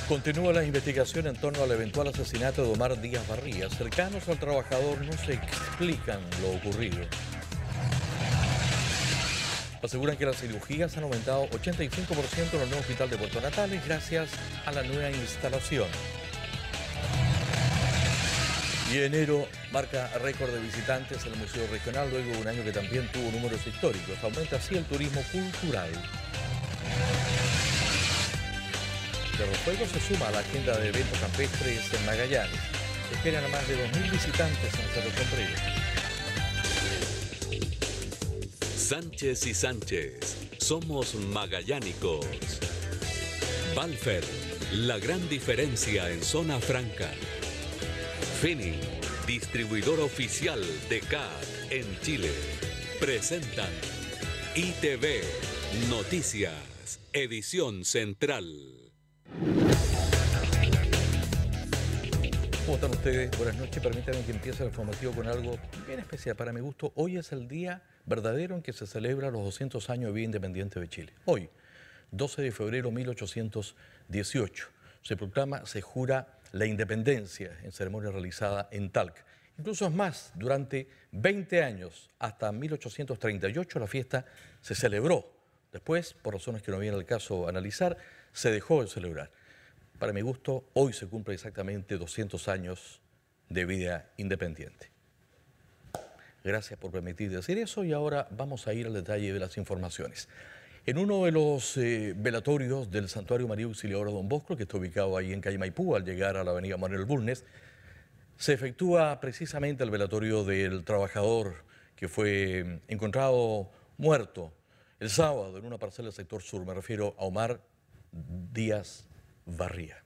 Continúa la investigación en torno al eventual asesinato de Omar Díaz Barría. Cercanos al trabajador no se explican lo ocurrido. Aseguran que las cirugías han aumentado 85% en el nuevo hospital de Puerto Natales gracias a la nueva instalación. Y enero marca récord de visitantes en el Museo Regional luego de un año que también tuvo números históricos. Aumenta así el turismo cultural. Cerro Fuego se suma a la agenda de eventos campestres en Magallanes. Se esperan a más de 2.000 visitantes en Cerro Sombrío. Sánchez y Sánchez, somos magallánicos. Balfer, la gran diferencia en zona franca. Fini, distribuidor oficial de CAT en Chile. Presentan ITV Noticias, edición central. ¿Cómo están ustedes? Buenas noches. Permítanme que empiece el informativo con algo bien especial. Para mi gusto, hoy es el día verdadero en que se celebra los 200 años de vida independiente de Chile. Hoy, 12 de febrero de 1818, se proclama, se jura la independencia en ceremonia realizada en Talca. Incluso es más, durante 20 años, hasta 1838, la fiesta se celebró. Después, por razones que no viene al caso analizar, se dejó de celebrar. Para mi gusto, hoy se cumple exactamente 200 años de vida independiente. Gracias por permitir decir eso y ahora vamos a ir al detalle de las informaciones. En uno de los velatorios del Santuario María Auxiliadora Don Bosco, que está ubicado ahí en calle Maipú, al llegar a la avenida Manuel Bulnes, se efectúa precisamente el velatorio del trabajador que fue encontrado muerto el sábado en una parcela del sector sur. Me refiero a Omar Díaz Barría.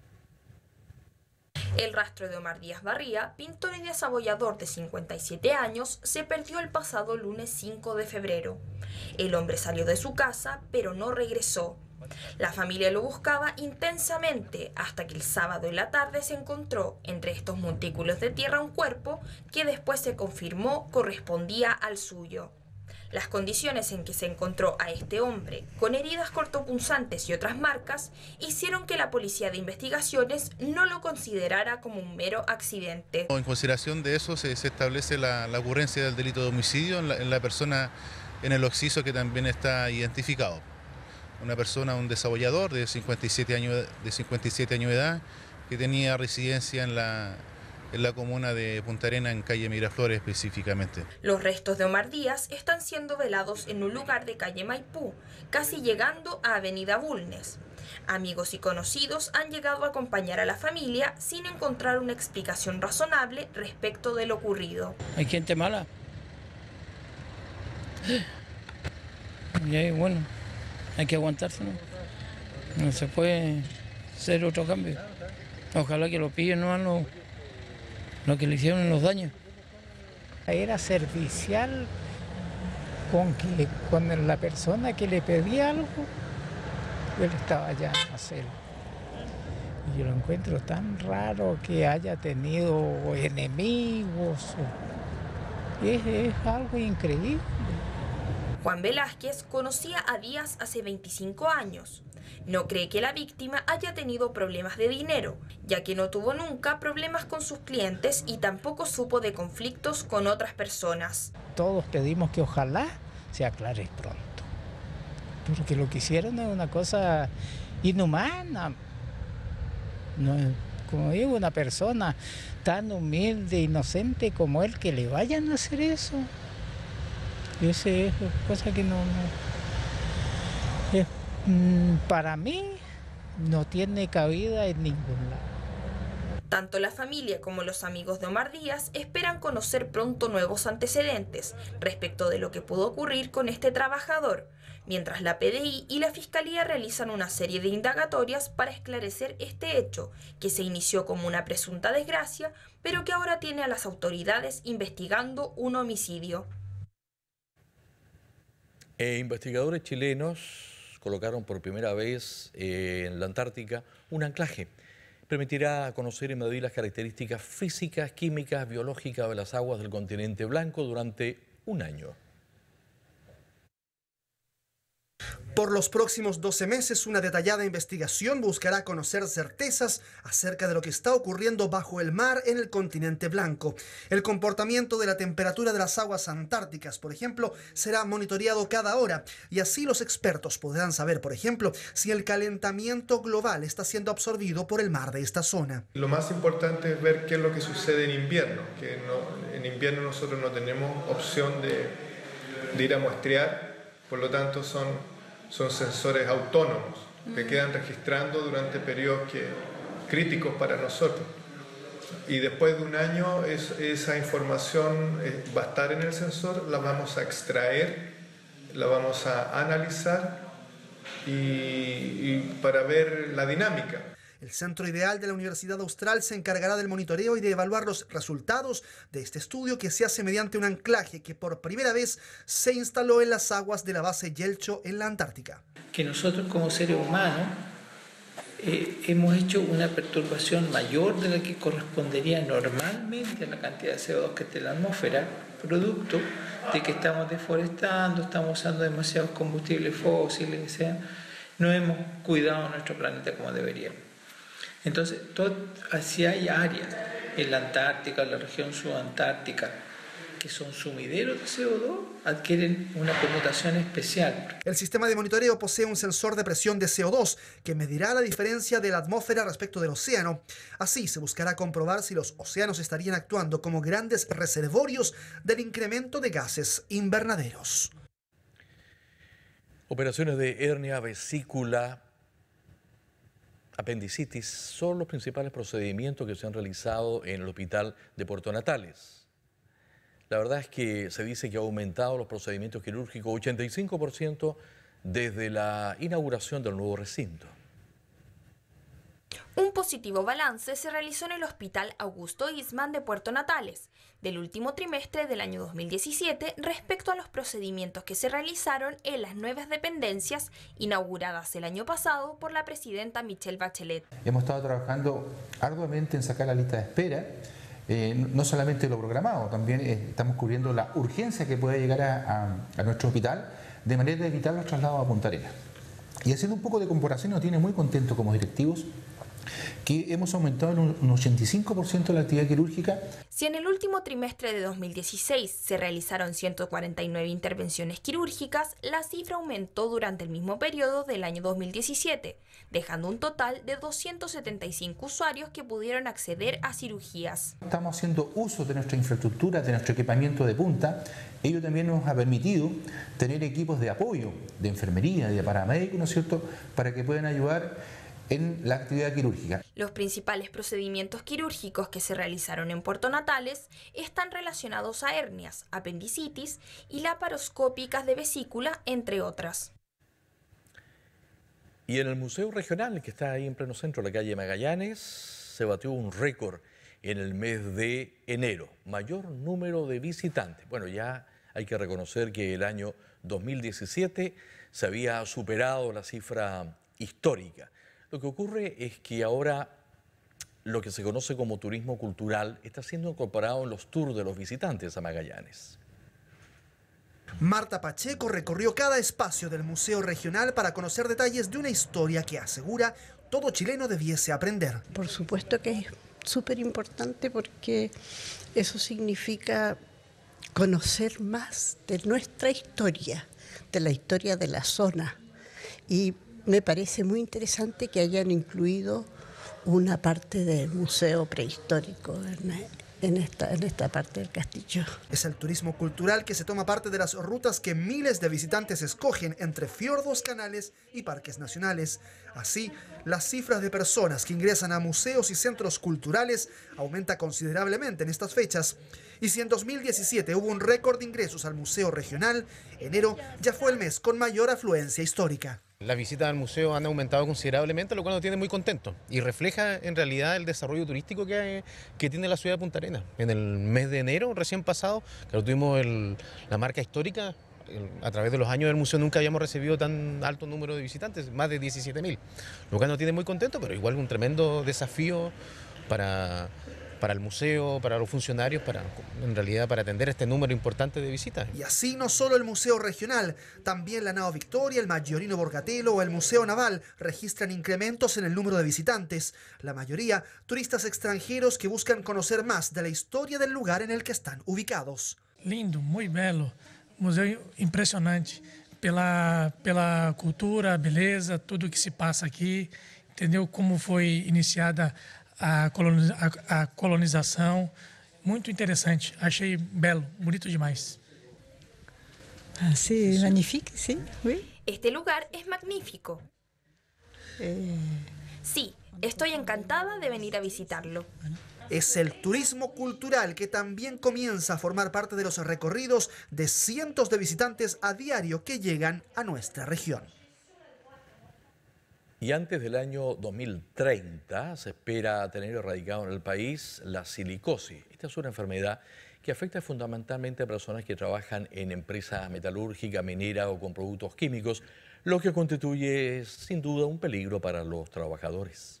El rastro de Omar Díaz Barría, pintor y desabollador de 57 años, se perdió el pasado lunes 5 de febrero. El hombre salió de su casa, pero no regresó. La familia lo buscaba intensamente hasta que el sábado en la tarde se encontró entre estos montículos de tierra un cuerpo que después se confirmó correspondía al suyo. Las condiciones en que se encontró a este hombre, con heridas cortopunzantes y otras marcas, hicieron que la Policía de Investigaciones no lo considerara como un mero accidente. En consideración de eso se establece la ocurrencia del delito de homicidio en la persona, en el occiso que también está identificado. Una persona, un desabollador de 57 años de edad, que tenía residencia en la comuna de Punta Arenas, en calle Miraflores específicamente. Los restos de Omar Díaz están siendo velados en un lugar de calle Maipú, casi llegando a avenida Bulnes. Amigos y conocidos han llegado a acompañar a la familia sin encontrar una explicación razonable respecto de lo ocurrido. Hay gente mala. Y ahí, bueno, hay que aguantarse, ¿no? No se puede hacer otro cambio. Ojalá que lo pillen, no lo que le hicieron los daños. Era servicial con la persona que le pedía algo, él estaba ya en la celda. Y yo lo encuentro tan raro que haya tenido enemigos. Es algo increíble. Juan Velázquez conocía a Díaz hace 25 años. No cree que la víctima haya tenido problemas de dinero, ya que no tuvo nunca problemas con sus clientes y tampoco supo de conflictos con otras personas. Todos pedimos que ojalá se aclare pronto, porque lo que hicieron es una cosa inhumana. No, como digo, una persona tan humilde, inocente como él, que le vayan a hacer eso. Esa es cosa que para mí no tiene cabida en ningún lado. Tanto la familia como los amigos de Omar Díaz esperan conocer pronto nuevos antecedentes respecto de lo que pudo ocurrir con este trabajador, mientras la PDI y la Fiscalía realizan una serie de indagatorias para esclarecer este hecho, que se inició como una presunta desgracia, pero que ahora tiene a las autoridades investigando un homicidio. Investigadores chilenos colocaron por primera vez en la Antártica un anclaje. Permitirá conocer y medir las características físicas, químicas, biológicas de las aguas del continente blanco durante un año. Por los próximos 12 meses, una detallada investigación buscará conocer certezas acerca de lo que está ocurriendo bajo el mar en el continente blanco. El comportamiento de la temperatura de las aguas antárticas, por ejemplo, será monitoreado cada hora y así los expertos podrán saber, por ejemplo, si el calentamiento global está siendo absorbido por el mar de esta zona. Lo más importante es ver qué es lo que sucede en invierno, que en invierno nosotros no tenemos opción de ir a muestrear, por lo tanto son sensores autónomos que quedan registrando durante periodos críticos para nosotros. Y después de un año esa información va a estar en el sensor, la vamos a extraer, la vamos a analizar y para ver la dinámica. El Centro Ideal de la Universidad Austral se encargará del monitoreo y de evaluar los resultados de este estudio que se hace mediante un anclaje que por primera vez se instaló en las aguas de la base Yelcho en la Antártica. Que nosotros como seres humanos hemos hecho una perturbación mayor de la que correspondería normalmente a la cantidad de CO2 que está en la atmósfera, producto de que estamos deforestando, estamos usando demasiados combustibles fósiles, que sea, no hemos cuidado nuestro planeta como deberíamos. Entonces, si hay áreas en la Antártica, en la región subantártica, que son sumideros de CO2, adquieren una connotación especial. El sistema de monitoreo posee un sensor de presión de CO2 que medirá la diferencia de la atmósfera respecto del océano. Así se buscará comprobar si los océanos estarían actuando como grandes reservorios del incremento de gases invernaderos. Operaciones de hernia, vesícula, apendicitis son los principales procedimientos que se han realizado en el hospital de Puerto Natales. La verdad es que se dice que ha aumentado los procedimientos quirúrgicos 85% desde la inauguración del nuevo recinto. Un positivo balance se realizó en el Hospital Augusto Isman de Puerto Natales del último trimestre del año 2017 respecto a los procedimientos que se realizaron en las nuevas dependencias inauguradas el año pasado por la presidenta Michelle Bachelet. Hemos estado trabajando arduamente en sacar la lista de espera, no solamente lo programado, también estamos cubriendo la urgencia que puede llegar a nuestro hospital de manera de evitar los traslados a Punta Arenas. Y haciendo un poco de comparación, nos tiene muy contentos como directivos que hemos aumentado en un 85% la actividad quirúrgica. Si en el último trimestre de 2016 se realizaron 149 intervenciones quirúrgicas, la cifra aumentó durante el mismo periodo del año 2017, dejando un total de 275 usuarios que pudieron acceder a cirugías. Estamos haciendo uso de nuestra infraestructura, de nuestro equipamiento de punta. Ello también nos ha permitido tener equipos de apoyo, de enfermería, de paramédicos, ¿no es cierto?, para que puedan ayudar en la actividad quirúrgica. Los principales procedimientos quirúrgicos que se realizaron en Puerto Natales están relacionados a hernias, apendicitis y laparoscópicas de vesícula, entre otras. Y en el Museo Regional, que está ahí en pleno centro de la calle Magallanes, se batió un récord en el mes de enero. Mayor número de visitantes. Bueno, ya hay que reconocer que el año 2017 se había superado la cifra histórica. Lo que ocurre es que ahora lo que se conoce como turismo cultural está siendo incorporado en los tours de los visitantes a Magallanes. Marta Pacheco recorrió cada espacio del Museo Regional para conocer detalles de una historia que asegura todo chileno debiese aprender. Por supuesto que es súper importante porque eso significa conocer más de nuestra historia, de la historia de la zona. Y me parece muy interesante que hayan incluido una parte del museo prehistórico en esta parte del castillo. Es el turismo cultural que se toma parte de las rutas que miles de visitantes escogen entre fiordos, canales y parques nacionales. Así, las cifras de personas que ingresan a museos y centros culturales aumenta considerablemente en estas fechas. Y si en 2017 hubo un récord de ingresos al Museo Regional, enero ya fue el mes con mayor afluencia histórica. Las visitas al museo han aumentado considerablemente, lo cual nos tiene muy contentos y refleja en realidad el desarrollo turístico que tiene la ciudad de Punta Arenas. En el mes de enero recién pasado, claro, tuvimos la marca histórica. A través de los años del museo nunca habíamos recibido tan alto número de visitantes, más de 17.000, lo cual nos tiene muy contentos, pero igual un tremendo desafío para el museo, para los funcionarios, en realidad para atender este número importante de visitas. Y así no solo el Museo Regional, también la Nao Victoria, el Maggiorino Borgatello o el Museo Naval registran incrementos en el número de visitantes. La mayoría, turistas extranjeros que buscan conocer más de la historia del lugar en el que están ubicados. Lindo, muy bello, museu impressionante pela cultura, beleza, tudo que se passa aqui, entendeu como foi iniciada a colonização, muito interessante, achei belo, bonito demais. C'est magnifique, sí, oui. Este lugar es magnífico. Sí, estoy encantada de venir a visitarlo. Es el turismo cultural que también comienza a formar parte de los recorridos de cientos de visitantes a diario que llegan a nuestra región. Y antes del año 2030 se espera tener erradicado en el país la silicosis. Esta es una enfermedad que afecta fundamentalmente a personas que trabajan en empresas metalúrgicas, mineras o con productos químicos, lo que constituye sin duda un peligro para los trabajadores.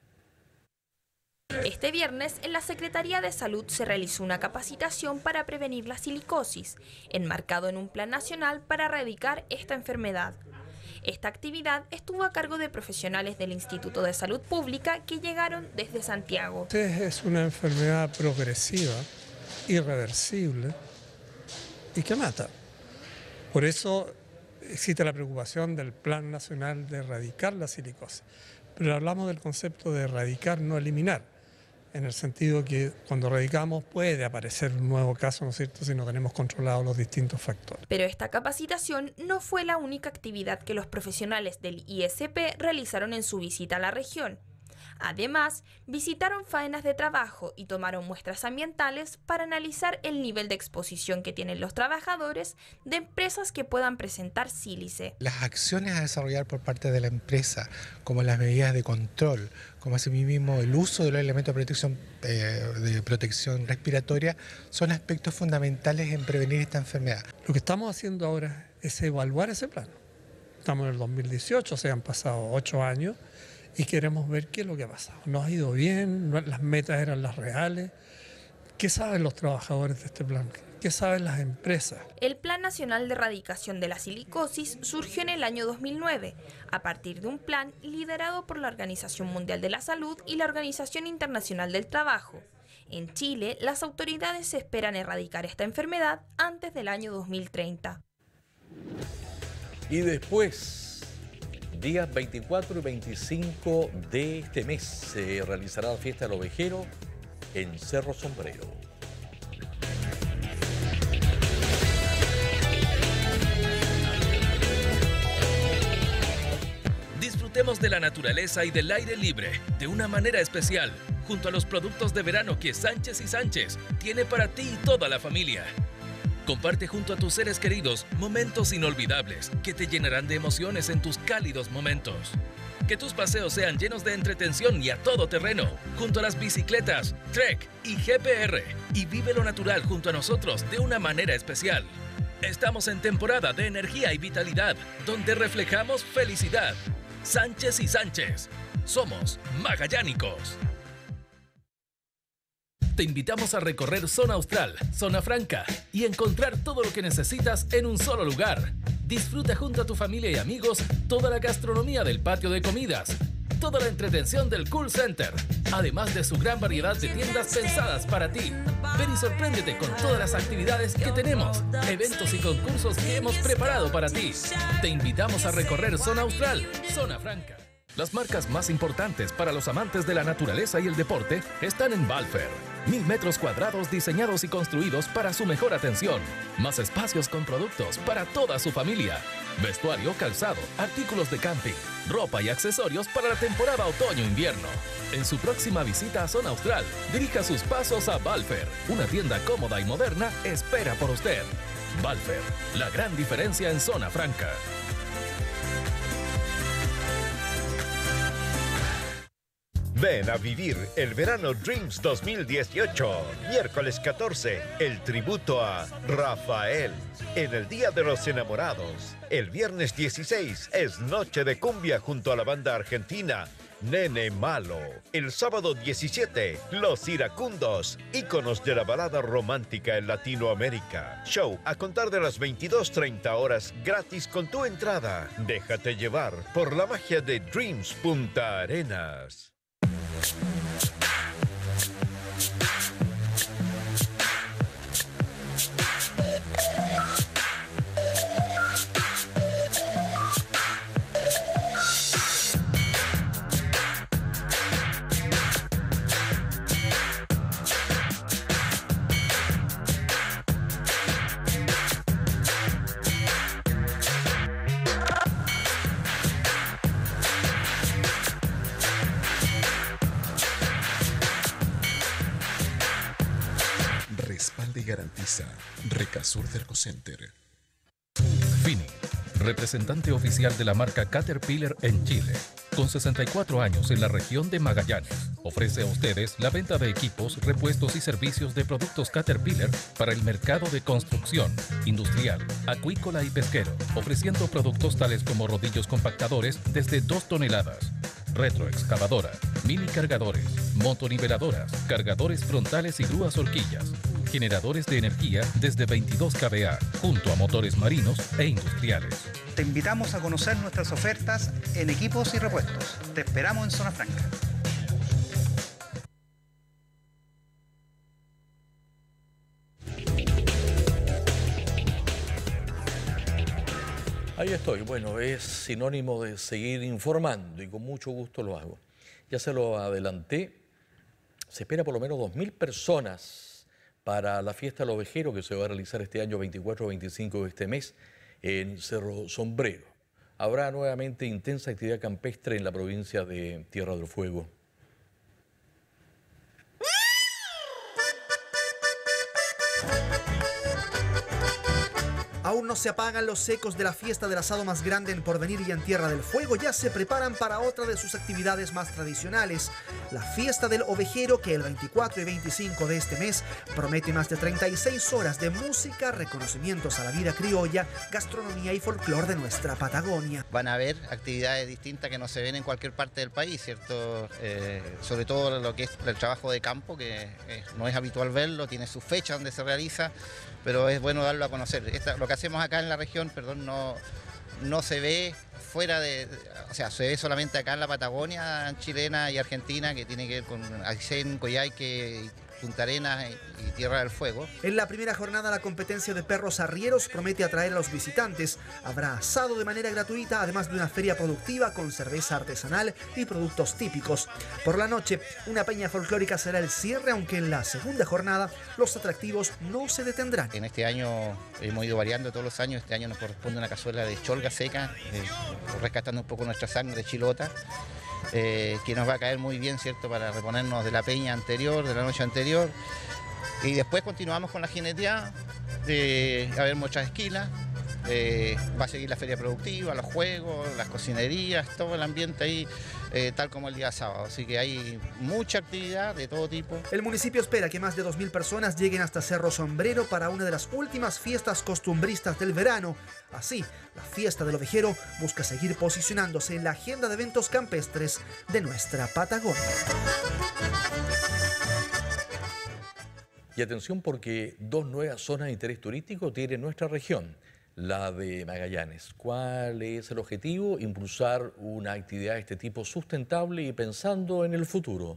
Este viernes, en la Secretaría de Salud se realizó una capacitación para prevenir la silicosis, enmarcado en un plan nacional para erradicar esta enfermedad. Esta actividad estuvo a cargo de profesionales del Instituto de Salud Pública que llegaron desde Santiago. Es una enfermedad progresiva, irreversible y que mata. Por eso existe la preocupación del Plan Nacional de erradicar la silicosis. Pero hablamos del concepto de erradicar, no eliminar, en el sentido que cuando erradicamos puede aparecer un nuevo caso, ¿no es cierto?, si no tenemos controlados los distintos factores. Pero esta capacitación no fue la única actividad que los profesionales del ISP realizaron en su visita a la región. Además, visitaron faenas de trabajo y tomaron muestras ambientales para analizar el nivel de exposición que tienen los trabajadores de empresas que puedan presentar sílice. Las acciones a desarrollar por parte de la empresa, como las medidas de control, como asimismo el uso de los elementos de protección respiratoria, son aspectos fundamentales en prevenir esta enfermedad. Lo que estamos haciendo ahora es evaluar ese plan. Estamos en el 2018, se han pasado 8 años. Y queremos ver qué es lo que ha pasado. ¿Nos ha ido bien? ¿Las metas eran las reales? ¿Qué saben los trabajadores de este plan? ¿Qué saben las empresas? El Plan Nacional de Erradicación de la Silicosis surgió en el año 2009, a partir de un plan liderado por la Organización Mundial de la Salud y la Organización Internacional del Trabajo. En Chile, las autoridades esperan erradicar esta enfermedad antes del año 2030. Y después, días 24 y 25 de este mes se realizará la fiesta del ovejero en Cerro Sombrero. Disfrutemos de la naturaleza y del aire libre de una manera especial, junto a los productos de verano que Sánchez y Sánchez tiene para ti y toda la familia. Comparte junto a tus seres queridos momentos inolvidables que te llenarán de emociones en tus cálidos momentos. Que tus paseos sean llenos de entretención y a todo terreno, junto a las bicicletas, Trek y GPR. Y vive lo natural junto a nosotros de una manera especial. Estamos en temporada de energía y vitalidad, donde reflejamos felicidad. Sánchez y Sánchez. Somos magallánicos. Te invitamos a recorrer Zona Austral, Zona Franca y encontrar todo lo que necesitas en un solo lugar. Disfruta junto a tu familia y amigos toda la gastronomía del patio de comidas, toda la entretención del Cool Center, además de su gran variedad de tiendas pensadas para ti. Ven y sorpréndete con todas las actividades que tenemos, eventos y concursos que hemos preparado para ti. Te invitamos a recorrer Zona Austral, Zona Franca. Las marcas más importantes para los amantes de la naturaleza y el deporte están en Balfer. 1000 metros cuadrados diseñados y construidos para su mejor atención. Más espacios con productos para toda su familia. Vestuario, calzado, artículos de camping, ropa y accesorios para la temporada otoño-invierno. En su próxima visita a Zona Austral, dirija sus pasos a Balfer. Una tienda cómoda y moderna espera por usted. Balfer, la gran diferencia en Zona Franca. Ven a vivir el Verano Dreams 2018. Miércoles 14, el tributo a Rafael en el Día de los Enamorados. El viernes 16 es Noche de Cumbia junto a la banda argentina Nene Malo. El sábado 17, Los Iracundos, íconos de la balada romántica en Latinoamérica. Show a contar de las 22:30 horas, gratis con tu entrada. Déjate llevar por la magia de Dreams Punta Arenas. Y garantiza Recasur Dercocenter. Fini, representante oficial de la marca Caterpillar en Chile. Con 64 años en la región de Magallanes, ofrece a ustedes la venta de equipos, repuestos y servicios de productos Caterpillar para el mercado de construcción, industrial, acuícola y pesquero, ofreciendo productos tales como rodillos compactadores desde 2 toneladas, retroexcavadora, mini cargadores, motoniveladoras, cargadores frontales y grúas horquillas, generadores de energía desde 22 kVA, junto a motores marinos e industriales. Te invitamos a conocer nuestras ofertas en equipos y repuestos. Te esperamos en Zona Franca. Ahí estoy. Bueno, es sinónimo de seguir informando y con mucho gusto lo hago. Ya se lo adelanté. Se espera por lo menos 2.000 personas para la fiesta del ovejero que se va a realizar este año 24-25 de este mes en Cerro Sombrero. Habrá nuevamente intensa actividad campestre en la provincia de Tierra del Fuego. Aún no se apagan los ecos de la fiesta del asado más grande en Porvenir y en Tierra del Fuego. Ya se preparan para otra de sus actividades más tradicionales, la fiesta del ovejero, que el 24 y 25 de este mes promete más de 36 horas de música, reconocimientos a la vida criolla, gastronomía y folclore de nuestra Patagonia. Van a haber actividades distintas que no se ven en cualquier parte del país, ¿cierto? Sobre todo lo que es el trabajo de campo, que no es habitual verlo, tiene su fecha donde se realiza, pero es bueno darlo a conocer. Lo que hacemos acá en la región, no se ve fuera o sea, se ve solamente acá en la Patagonia chilena y argentina, que tiene que ver con Aysén, Coyhaique, Punta Arenas y Tierra del Fuego. En la primera jornada, la competencia de perros arrieros promete atraer a los visitantes. Habrá asado de manera gratuita, además de una feria productiva con cerveza artesanal y productos típicos. Por la noche, una peña folclórica será el cierre, aunque en la segunda jornada los atractivos no se detendrán. En este año hemos ido variando todos los años. Este año nos corresponde una cazuela de cholga seca, rescatando un poco nuestra sangre de chilota. Que nos va a caer muy bien, ¿cierto?, para reponernos de la peña anterior, de la noche anterior. Y después continuamos con la jineteada, a ver muchas esquilas, va a seguir la feria productiva, los juegos, las cocinerías, todo el ambiente ahí, tal como el día sábado. Así que hay mucha actividad de todo tipo. El municipio espera que más de 2.000 personas lleguen hasta Cerro Sombrero para una de las últimas fiestas costumbristas del verano. Así, la fiesta del ovejero busca seguir posicionándose en la agenda de eventos campestres de nuestra Patagonia. Y atención, porque 2 nuevas zonas de interés turístico tiene nuestra región, la de Magallanes. ¿Cuál es el objetivo? Impulsar una actividad de este tipo sustentable y pensando en el futuro.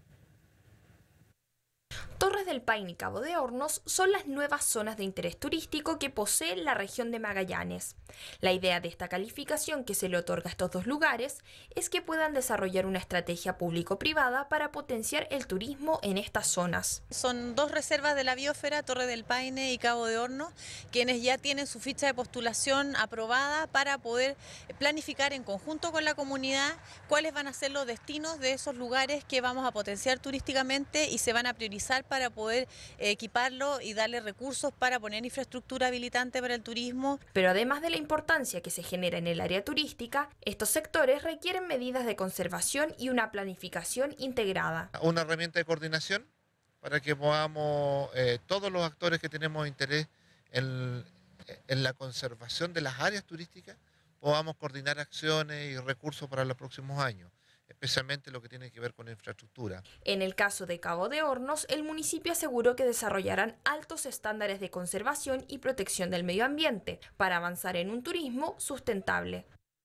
Torres del Paine y Cabo de Hornos son las nuevas zonas de interés turístico que posee la región de Magallanes. La idea de esta calificación que se le otorga a estos 2 lugares es que puedan desarrollar una estrategia público-privada para potenciar el turismo en estas zonas. Son 2 reservas de la biosfera, Torres del Paine y Cabo de Hornos, quienes ya tienen su ficha de postulación aprobada para poder planificar en conjunto con la comunidad cuáles van a ser los destinos de esos lugares que vamos a potenciar turísticamente y se van a priorizar para poder poder equiparlo y darle recursos para poner infraestructura habilitante para el turismo. Pero además de la importancia que se genera en el área turística, estos sectores requieren medidas de conservación y una planificación integrada. Una herramienta de coordinación para que podamos, todos los actores que tenemos interés en la conservación de las áreas turísticas, podamos coordinar acciones y recursos para los próximos años, especialmente lo que tiene que ver con la infraestructura. En el caso de Cabo de Hornos, el municipio aseguró que desarrollarán altos estándares de conservación y protección del medio ambiente para avanzar en un turismo sustentable.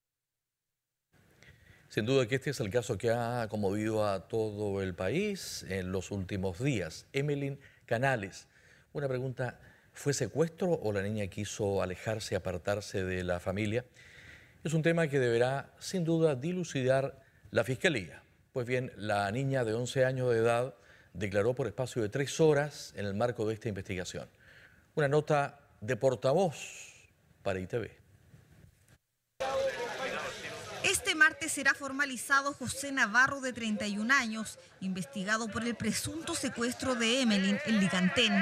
Sin duda que este es el caso que ha conmovido a todo el país en los últimos días. Emelyn Canales, una pregunta, ¿fue secuestro o la niña quiso alejarse, apartarse de la familia? Es un tema que deberá, sin duda, dilucidar la Fiscalía. Pues bien, la niña de 11 años de edad declaró por espacio de 3 horas en el marco de esta investigación. Una nota de portavoz para ITV. Este martes será formalizado José Navarro, de 31 años, investigado por el presunto secuestro de Emelyn en Licantén.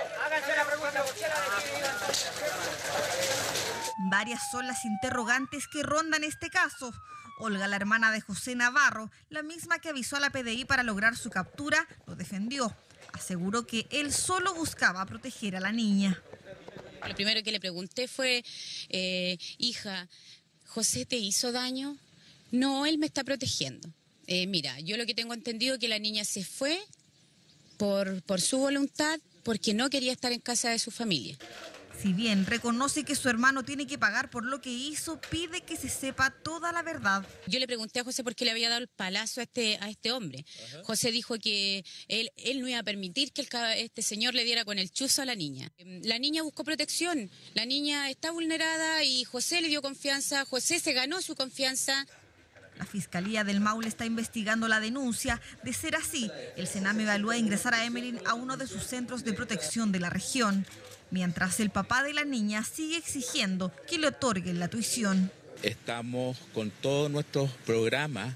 Varias son las interrogantes que rondan este caso. Olga, la hermana de José Navarro, la misma que avisó a la PDI para lograr su captura, lo defendió. Aseguró que él solo buscaba proteger a la niña. Lo primero que le pregunté fue, hija, ¿José te hizo daño? No, él me está protegiendo. Mira, yo lo que tengo entendido es que la niña se fue por su voluntad, porque no quería estar en casa de su familia. Si bien reconoce que su hermano tiene que pagar por lo que hizo, pide que se sepa toda la verdad. Yo le pregunté a José por qué le había dado el palazo a este hombre. Ajá. José dijo que él no iba a permitir que este señor le diera con el chuzo a la niña. La niña buscó protección, la niña está vulnerada y José le dio confianza, José se ganó su confianza. La Fiscalía del Maule está investigando la denuncia. De ser así, el Sename evalúa ingresar a Emelyn a uno de sus centros de protección de la región, mientras el papá de la niña sigue exigiendo que le otorguen la tuición. Estamos con todos nuestros programas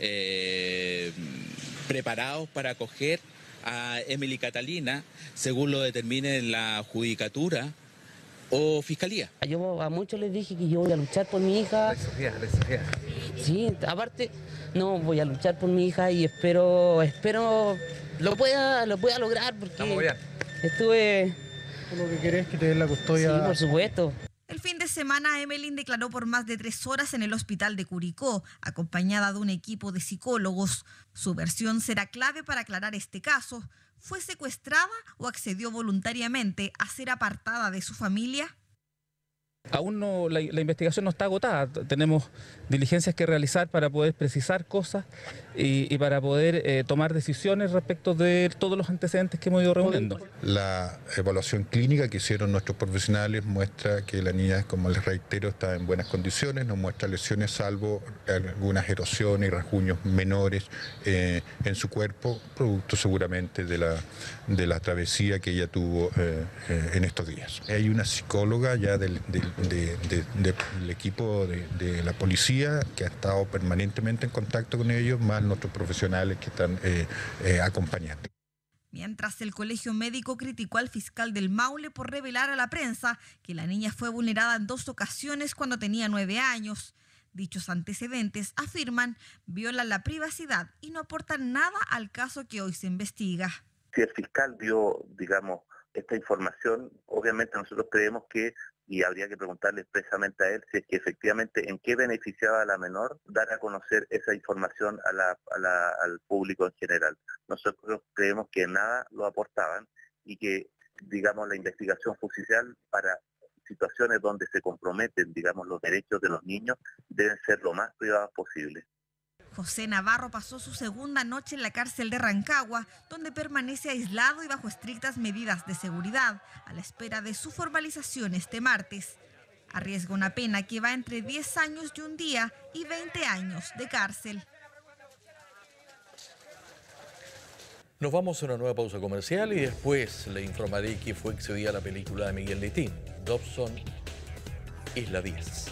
preparados para acoger a Emily Catalina según lo determine la judicatura o fiscalía. Yo a muchos les dije que yo voy a luchar por mi hija. Sofía. Sí, aparte, no, voy a luchar por mi hija y espero lo pueda lograr porque estuve... Lo que querés que te den la custodia. Sí, por supuesto. El fin de semana, Emelyn declaró por más de 3 horas en el hospital de Curicó, acompañada de un equipo de psicólogos. Su versión será clave para aclarar este caso. ¿Fue secuestrada o accedió voluntariamente a ser apartada de su familia? Aún no, la investigación no está agotada. Tenemos diligencias que realizar para poder precisar cosas y para poder tomar decisiones respecto de todos los antecedentes que hemos ido reuniendo. La evaluación clínica que hicieron nuestros profesionales muestra que la niña, como les reitero, está en buenas condiciones, no muestra lesiones salvo algunas erosiones y rasguños menores en su cuerpo, producto seguramente de la travesía que ella tuvo en estos días. Hay una psicóloga ya del equipo de la policía que ha estado permanentemente en contacto con ellos, más nuestros profesionales que están acompañando. Mientras el Colegio Médico criticó al fiscal del Maule por revelar a la prensa que la niña fue vulnerada en 2 ocasiones cuando tenía 9 años. Dichos antecedentes, afirman, violan la privacidad y no aportan nada al caso que hoy se investiga. Si el fiscal dio, digamos, esta información, obviamente nosotros creemos que, y habría que preguntarle expresamente a él, si es que efectivamente en qué beneficiaba a la menor dar a conocer esa información al público en general. Nosotros creemos que nada lo aportaban y que, digamos, la investigación judicial para situaciones donde se comprometen, digamos, los derechos de los niños deben ser lo más privados posible. José Navarro pasó su segunda noche en la cárcel de Rancagua, donde permanece aislado y bajo estrictas medidas de seguridad, a la espera de su formalización este martes. Arriesga una pena que va entre 10 años y 1 día y 20 años de cárcel. Nos vamos a una nueva pausa comercial y después le informaré que fue exhibida la película de Miguel Leitín, Dobson, Isla 10.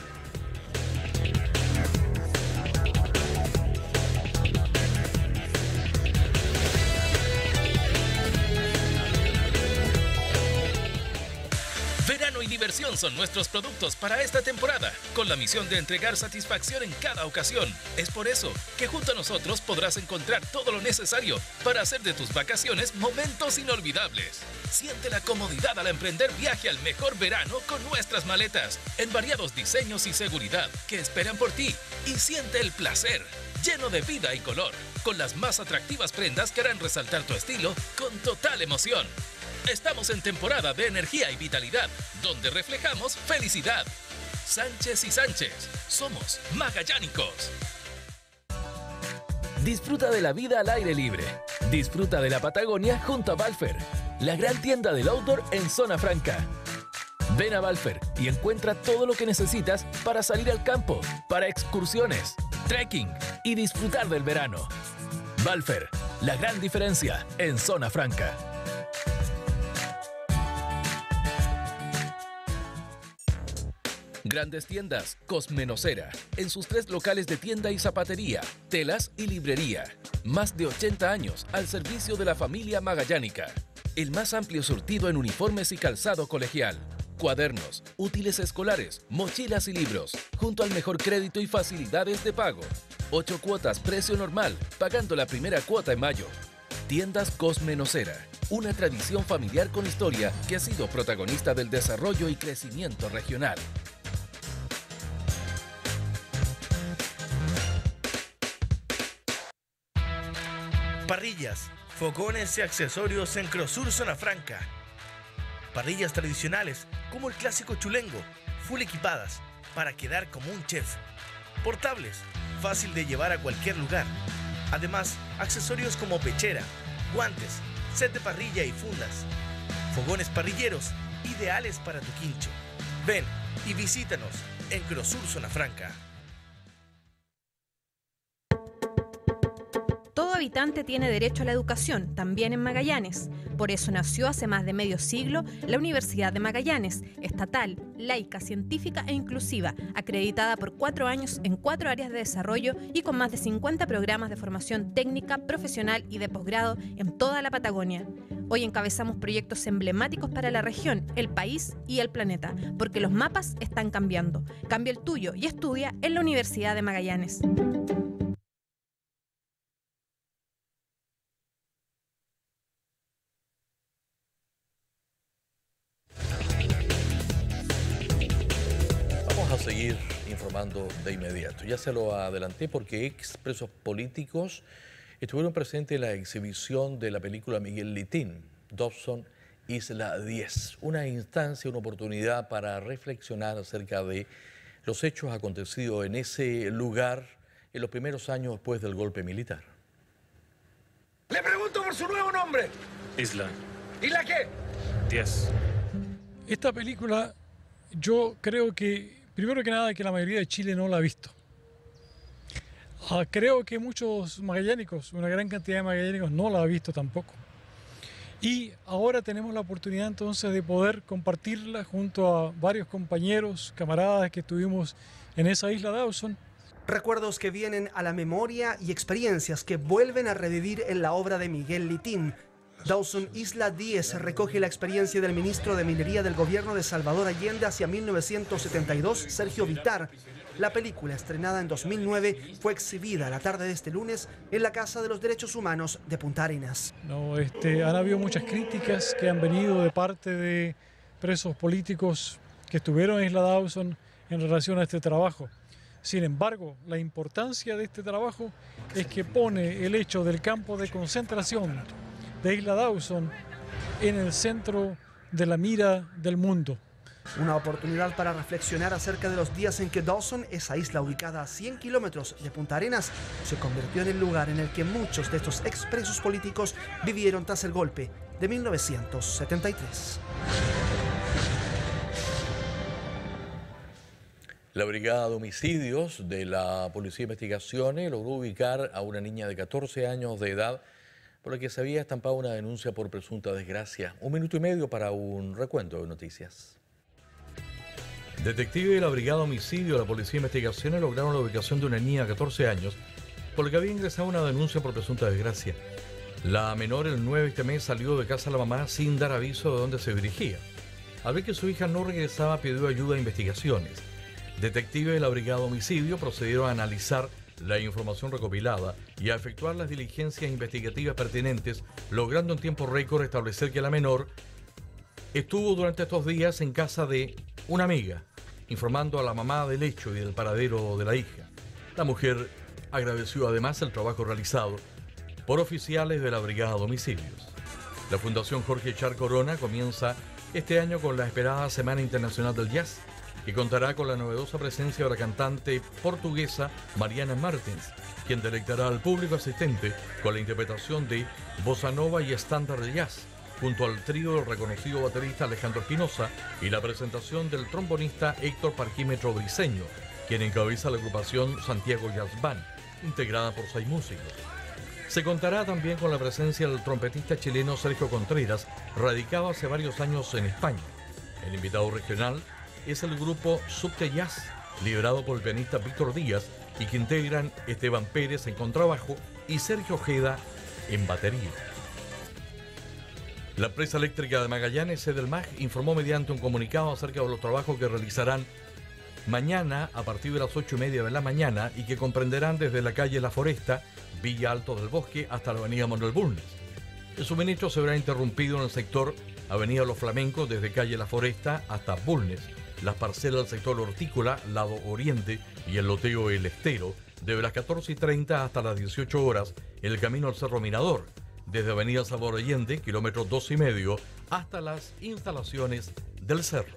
diversión son nuestros productos para esta temporada, con la misión de entregar satisfacción en cada ocasión. Es por eso que junto a nosotros podrás encontrar todo lo necesario para hacer de tus vacaciones momentos inolvidables. Siente la comodidad al emprender viaje al mejor verano con nuestras maletas, en variados diseños y seguridad que esperan por ti. Y siente el placer, lleno de vida y color, con las más atractivas prendas que harán resaltar tu estilo con total emoción. Estamos en temporada de energía y vitalidad, donde reflejamos felicidad. Sánchez y Sánchez, somos magallánicos. Disfruta de la vida al aire libre. Disfruta de la Patagonia junto a Valfer, la gran tienda del outdoor en Zona Franca. Ven a Valfer y encuentra todo lo que necesitas para salir al campo, para excursiones, trekking y disfrutar del verano. Valfer, la gran diferencia en Zona Franca. Grandes tiendas Cosmenocera, en sus 3 locales de tienda y zapatería, telas y librería. Más de 80 años al servicio de la familia magallánica. El más amplio surtido en uniformes y calzado colegial, cuadernos, útiles escolares, mochilas y libros, junto al mejor crédito y facilidades de pago. 8 cuotas precio normal, pagando la primera cuota en mayo. Tiendas Cosmenocera, una tradición familiar con historia que ha sido protagonista del desarrollo y crecimiento regional. Parrillas, fogones y accesorios en Crosur Zona Franca. Parrillas tradicionales como el clásico chulengo, full equipadas para quedar como un chef. Portables, fácil de llevar a cualquier lugar. Además, accesorios como pechera, guantes, set de parrilla y fundas. Fogones parrilleros, ideales para tu quincho. Ven y visítanos en Crosur Zona Franca. Todo habitante tiene derecho a la educación, también en Magallanes. Por eso nació hace más de medio siglo la Universidad de Magallanes, estatal, laica, científica e inclusiva, acreditada por 4 años en 4 áreas de desarrollo y con más de 50 programas de formación técnica, profesional y de posgrado en toda la Patagonia. Hoy encabezamos proyectos emblemáticos para la región, el país y el planeta, porque los mapas están cambiando. Cambia el tuyo y estudia en la Universidad de Magallanes. Seguir informando de inmediato. Ya se lo adelanté porque expresos políticos estuvieron presentes en la exhibición de la película Miguel Litín, Dobson, Isla 10. Una instancia, una oportunidad para reflexionar acerca de los hechos acontecidos en ese lugar en los primeros años después del golpe militar. Le pregunto por su nuevo nombre. Isla. ¿Isla qué? 10. Esta película, yo creo que primero que nada, que la mayoría de Chile no la ha visto. Creo que muchos magallánicos, una gran cantidad de magallánicos no la ha visto tampoco. Y ahora tenemos la oportunidad entonces de poder compartirla junto a varios compañeros, camaradas que estuvimos en esa isla Dawson. Recuerdos que vienen a la memoria y experiencias que vuelven a revivir en la obra de Miguel Litín. Dawson Isla 10 recoge la experiencia del ministro de Minería del gobierno de Salvador Allende hacia 1972, Sergio Vitar. La película, estrenada en 2009, fue exhibida la tarde de este lunes en la Casa de los Derechos Humanos de Punta Arenas. Han habido muchas críticas que han venido de parte de presos políticos que estuvieron en Isla Dawson en relación a este trabajo. Sin embargo, la importancia de este trabajo es que pone el hecho del campo de concentración de Isla Dawson en el centro de la mira del mundo. Una oportunidad para reflexionar acerca de los días en que Dawson, esa isla ubicada a 100 kilómetros de Punta Arenas, se convirtió en el lugar en el que muchos de estos expresos políticos vivieron tras el golpe de 1973. La Brigada de Homicidios de la Policía de Investigaciones logró ubicar a una niña de 14 años de edad por la que se había estampado una denuncia por presunta desgracia. 1 minuto y medio para un recuento de noticias. Detectives de la Brigada de Homicidio de la Policía de Investigaciones lograron la ubicación de una niña de 14 años por la que había ingresado una denuncia por presunta desgracia. La menor el 9 de este mes salió de casa de la mamá sin dar aviso de dónde se dirigía. Al ver que su hija no regresaba, pidió ayuda a investigaciones. Detectives de la Brigada Homicidio procedieron a analizar la información recopilada y a efectuar las diligencias investigativas pertinentes, logrando en tiempo récord establecer que la menor estuvo durante estos días en casa de una amiga, informando a la mamá del hecho y del paradero de la hija. La mujer agradeció además el trabajo realizado por oficiales de la Brigada de Homicidios. La Fundación Jorge Char Corona comienza este año con la esperada Semana Internacional del Jazz, que contará con la novedosa presencia de la cantante portuguesa Mariana Martins, quien deleitará al público asistente con la interpretación de bossa nova y estándar de jazz, junto al trío del reconocido baterista Alejandro Espinosa y la presentación del trombonista Héctor Parquímetro Briceño, quien encabeza la agrupación Santiago Jazz Band, integrada por 6 músicos. Se contará también con la presencia del trompetista chileno Sergio Contreras, radicado hace varios años en España. El invitado regional es el grupo Subte Jazz, liderado por el pianista Víctor Díaz, y que integran Esteban Pérez en contrabajo y Sergio Ojeda en batería. La empresa eléctrica de Magallanes, Edelmag, informó mediante un comunicado acerca de los trabajos que realizarán mañana a partir de las 8:30 de la mañana y que comprenderán desde la calle La Foresta, Villa Alto del Bosque, hasta la avenida Manuel Bulnes. El suministro se verá interrumpido en el sector Avenida Los Flamencos, desde calle La Foresta hasta Bulnes, las parcelas del sector hortícola, lado oriente, y el loteo El Estero, desde las 14:30 hasta las 18 horas, en el camino al Cerro Mirador, desde avenida Salvador Allende, kilómetro 2,5, hasta las instalaciones del cerro.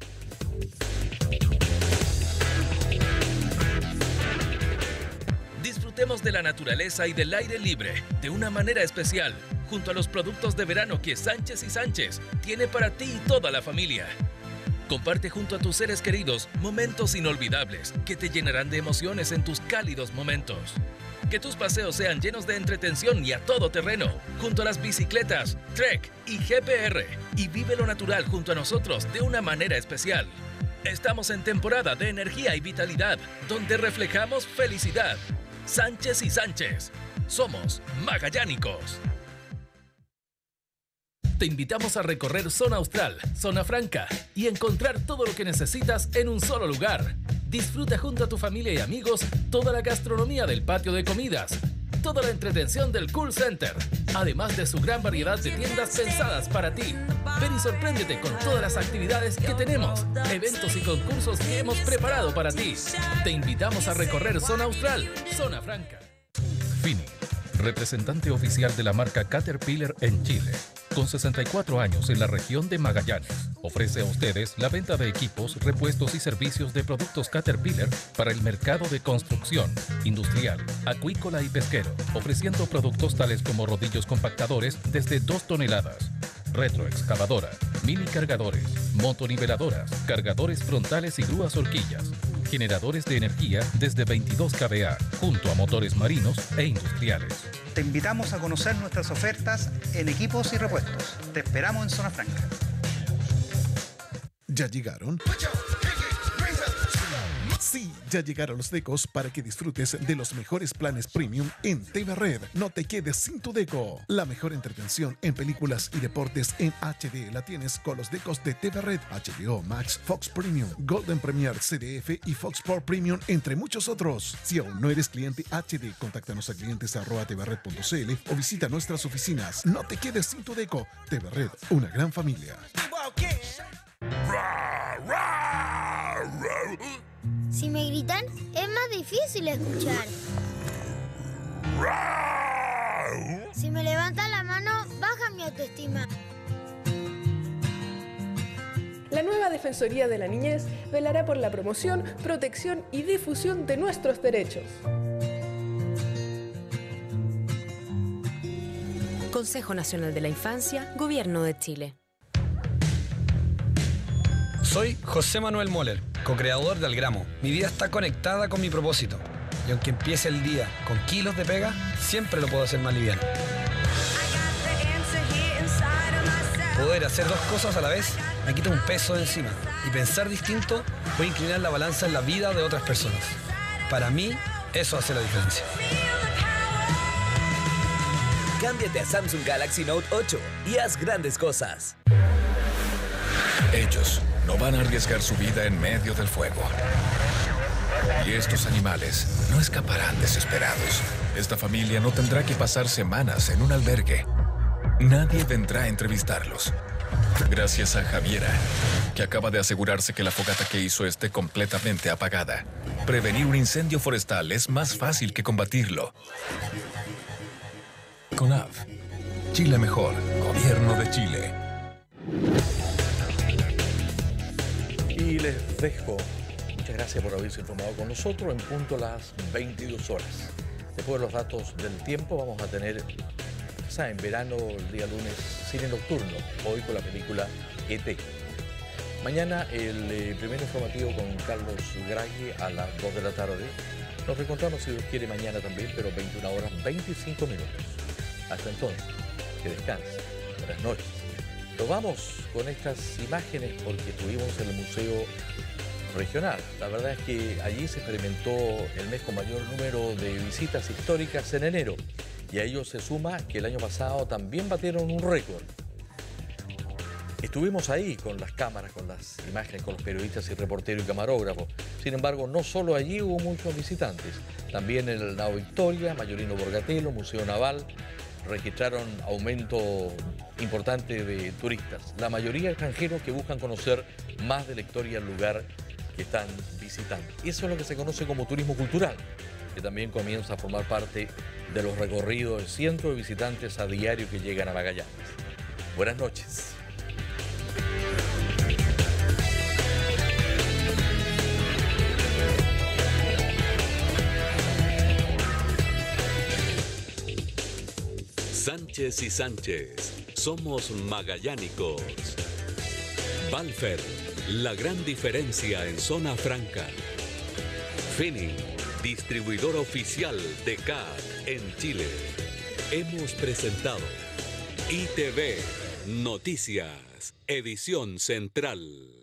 Disfrutemos de la naturaleza y del aire libre de una manera especial, junto a los productos de verano que Sánchez y Sánchez tiene para ti y toda la familia. Comparte junto a tus seres queridos momentos inolvidables que te llenarán de emociones en tus cálidos momentos. Que tus paseos sean llenos de entretención y a todo terreno, junto a las bicicletas, Trek y GPR, y vive lo natural junto a nosotros de una manera especial. Estamos en temporada de energía y vitalidad, donde reflejamos felicidad. Sánchez y Sánchez, somos magallánicos. Te invitamos a recorrer Zona Austral, Zona Franca y encontrar todo lo que necesitas en un solo lugar. Disfruta junto a tu familia y amigos toda la gastronomía del patio de comidas, toda la entretención del Cool Center, además de su gran variedad de tiendas pensadas para ti. Ven y sorpréndete con todas las actividades que tenemos, eventos y concursos que hemos preparado para ti. Te invitamos a recorrer Zona Austral, Zona Franca. Fini, representante oficial de la marca Caterpillar en Chile. Con 64 años en la región de Magallanes, ofrece a ustedes la venta de equipos, repuestos y servicios de productos Caterpillar para el mercado de construcción, industrial, acuícola y pesquero, ofreciendo productos tales como rodillos compactadores desde 2 toneladas, retroexcavadora, mini cargadores, motoniveladoras, cargadores frontales y grúas horquillas, generadores de energía desde 22 kVA, junto a motores marinos e industriales. Te invitamos a conocer nuestras ofertas en equipos y repuestos. Te esperamos en Zona Franca. ¿Ya llegaron? Sí, ya llegaron los decos para que disfrutes de los mejores planes premium en TV Red. No te quedes sin tu deco. La mejor entretención en películas y deportes en HD la tienes con los decos de TV Red, HBO Max, Fox Premium, Golden Premier, CDF y Fox Sport Premium, entre muchos otros. Si aún no eres cliente HD, contáctanos a clientes@tvred.cl o visita nuestras oficinas. No te quedes sin tu deco. TV Red, una gran familia. Si me gritan, es más difícil escuchar. Si me levantan la mano, baja mi autoestima. La nueva Defensoría de la Niñez velará por la promoción, protección y difusión de nuestros derechos. Consejo Nacional de la Infancia, Gobierno de Chile. Soy José Manuel Moller, co-creador de Algramo. Mi vida está conectada con mi propósito. Y aunque empiece el día con kilos de pega, siempre lo puedo hacer más liviano. Poder hacer 2 cosas a la vez me quita un peso de encima. Y pensar distinto puede inclinar la balanza en la vida de otras personas. Para mí, eso hace la diferencia. Cámbiate a Samsung Galaxy Note 8 y haz grandes cosas. Ellos no van a arriesgar su vida en medio del fuego. Y estos animales no escaparán desesperados. Esta familia no tendrá que pasar semanas en un albergue. Nadie vendrá a entrevistarlos. Gracias a Javiera, que acaba de asegurarse que la fogata que hizo esté completamente apagada. Prevenir un incendio forestal es más fácil que combatirlo. CONAF. Chile mejor. Gobierno de Chile. Y les dejo. Muchas gracias por haberse informado con nosotros en punto a las 22 horas. Después de los datos del tiempo vamos a tener, en verano, el día lunes, cine nocturno, hoy con la película E.T. Mañana el primer informativo con Carlos Gragui a las 2 de la tarde. Nos reencontramos, si Dios quiere, mañana también, pero 21 horas 25 minutos. Hasta entonces, que descansen. Buenas noches. Nos vamos con estas imágenes porque estuvimos en el Museo Regional. La verdad es que allí se experimentó el mes con mayor número de visitas históricas en enero. Y a ello se suma que el año pasado también batieron un récord. Estuvimos ahí con las cámaras, con las imágenes, con los periodistas y reporteros y camarógrafos. Sin embargo, no solo allí hubo muchos visitantes. También en el Nao Victoria, Mayorino Borgatelo, Museo Naval, registraron aumento importante de turistas. La mayoría extranjeros que buscan conocer más de la historia del lugar que están visitando. Eso es lo que se conoce como turismo cultural, que también comienza a formar parte de los recorridos de cientos de visitantes a diario que llegan a Magallanes. Buenas noches. Sánchez y Sánchez, somos magallánicos. Balfer, la gran diferencia en zona franca. Fini, distribuidor oficial de CAT en Chile. Hemos presentado ITV Noticias, edición central.